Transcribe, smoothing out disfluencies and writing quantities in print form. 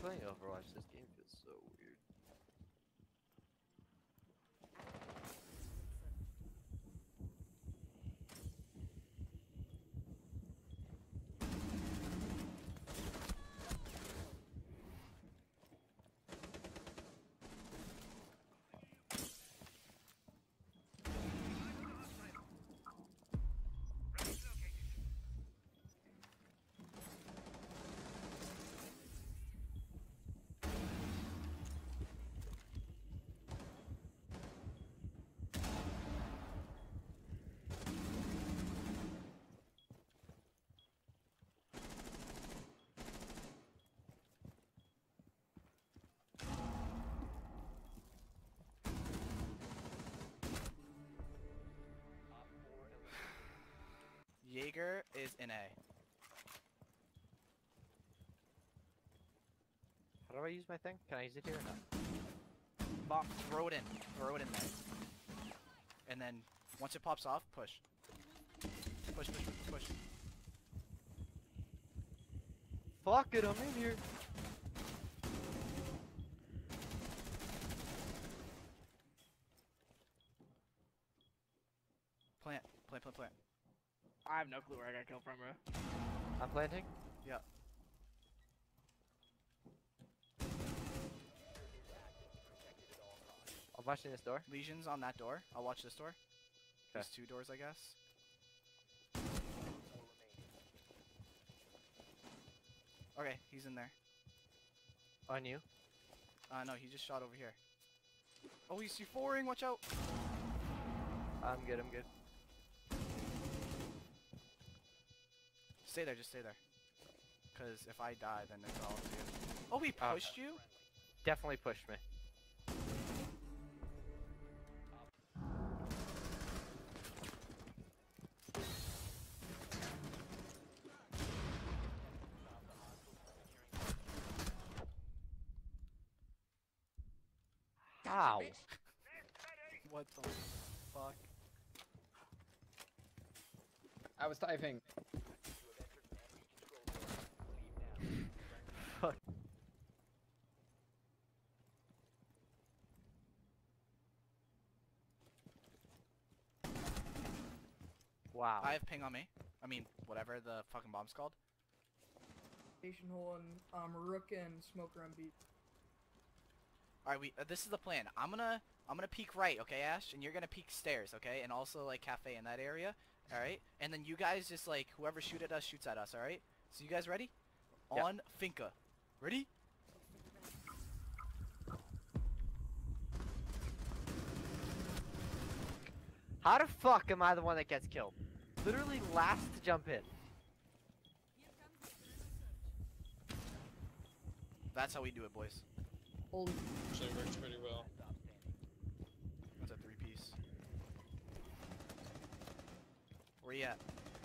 playing Overwatch. This game feels so weird. Jaeger is in A. How do I use my thing? Can I use it here or not? Bomb, throw it in. Throw it in there. And then, once it pops off, push. Push, push, push, push. Fuck it, I'm in here. Plant, plant, plant, plant. I have no clue where I got killed from, bro. I'm planting. Yeah. I'm watching this door. Lesions on that door. I'll watch this door. Okay. These two doors, I guess. Okay, he's in there. On you. No, he just shot over here. Oh, he's C4ing, watch out! I'm good, I'm good. Stay there, just stay there. Because if I die, then it's all up to you. Oh, he pushed you? Definitely pushed me. Ow. What the fuck? I was typing. Fuck. Wow. I have ping on me. I mean, whatever the fucking bomb's called. Station hole and Rook and Smoker on beat. Alright, this is the plan. I'm gonna peek right, okay, Ash? And you're gonna peek stairs, okay? And also, like, cafe in that area, alright? And then you guys just, like, whoever shoot at us, shoots at us, alright? So you guys ready? Yeah. On Finca. Ready? How the fuck am I the one that gets killed? Literally last to jump in. That's how we do it, boys. Holy Actually works pretty well. That's a 3-piece. Where you at?